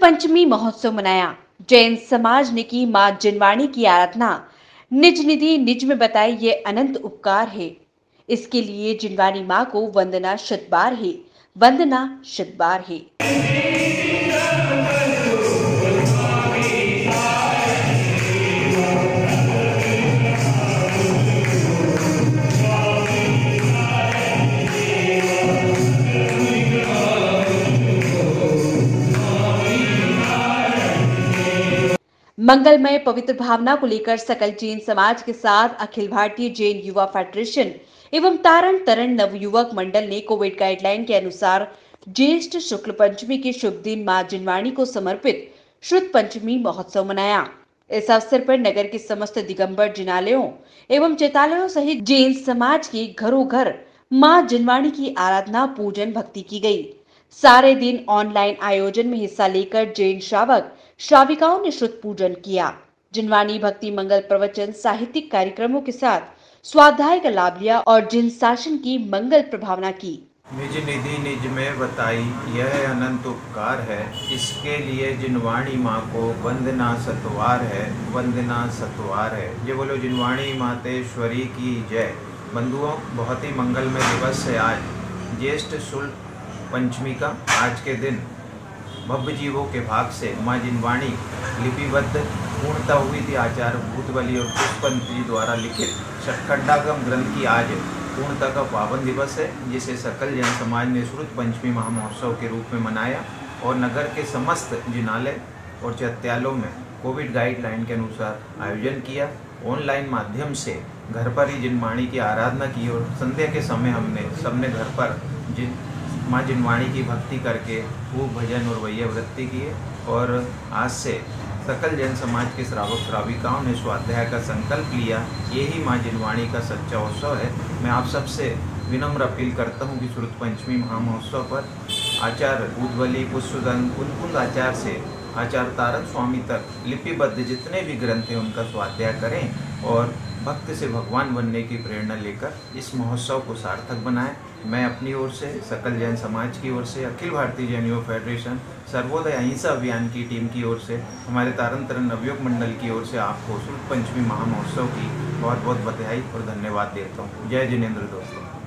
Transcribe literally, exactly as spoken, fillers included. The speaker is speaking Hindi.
पंचमी महोत्सव मनाया। जैन समाज ने की मां जिनवाणी की आराधना। निज निधि निज में बताई ये अनंत उपकार है। इसके लिए जिनवाणी मां को वंदना शत बार है। वंदना शत बार है। मंगलमय पवित्र भावना को लेकर सकल जैन समाज के साथ अखिल भारतीय जैन युवा फेडरेशन एवं तारण तरण नवयुवक मंडल ने कोविड गाइडलाइन के अनुसार ज्येष्ठ शुक्ल पंचमी के शुभ दिन मां जिनवाणी को समर्पित श्रुत पंचमी महोत्सव मनाया। इस अवसर पर नगर के समस्त दिगंबर जिनालयों एवं चैतालयों सहित जैन समाज के घरों घर मां जिनवाणी की आराधना पूजन भक्ति की गई। सारे दिन ऑनलाइन आयोजन में हिस्सा लेकर जैन श्रावक श्राविकाओं ने श्रुत पूजन किया। जिनवाणी भक्ति मंगल प्रवचन साहित्यिक कार्यक्रमों के साथ स्वाध्याय का लाभ लिया और जिन शासन की मंगल प्रभावना की। निज निधि निज में बताई यह अनंत उपकार है। इसके लिए जिनवाणी माँ को वंदना सतवार है। वंदना सतवार है। ये बोलो जिनवाणी मातेश्वरी की जय। बंधुओं, बहुत ही मंगलमय दिवस है आज, ज्येष्ठ शुक्ल पंचमी का। आज के दिन भव्य जीवों के भाग से माँ जिनवाणी लिपिबद्ध पूर्णता हुई थी। आचार्य भूतबली और पुष्पंत जी द्वारा लिखित षटखंडागम ग्रंथ की आज पूर्णता का पावन दिवस है, जिसे सकल जैन समाज ने श्रुत पंचमी महामहोत्सव के रूप में मनाया और नगर के समस्त जिनालय और चैत्यालयों में कोविड गाइडलाइन के अनुसार आयोजन किया। ऑनलाइन माध्यम से घर पर ही जिनवाणी की आराधना की और संध्या के समय हमने सबने घर पर जिन माँ जिनवाणी की भक्ति करके खूब भजन और वैया वृत्ति किए। और आज से सकल जैन समाज के श्रावक श्राविकाओं ने स्वाध्याय का संकल्प लिया। यही माँ जिनवाणी का सच्चा उत्सव है। मैं आप सबसे विनम्र अपील करता हूँ कि श्रुत पंचमी महामहोत्सव पर आचार्य भूतबली पुष्पदंत कुंद आचार्य से आचार्य तारण स्वामी तक लिपिबद्ध जितने भी ग्रंथ हैं उनका स्वाध्याय करें और भक्त से भगवान बनने की प्रेरणा लेकर इस महोत्सव को सार्थक बनाएं। मैं अपनी ओर से, सकल जैन समाज की ओर से, अखिल भारतीय जैन युवा फेडरेशन, सर्वोदय अहिंसा अभियान की टीम की ओर से, हमारे तारण तरण नवयुवक मंडल की ओर से आपको श्रुत पंचमी महामहोत्सव की बहुत बहुत बधाई और धन्यवाद देता हूँ। जय जिनेंद्र दोस्तों।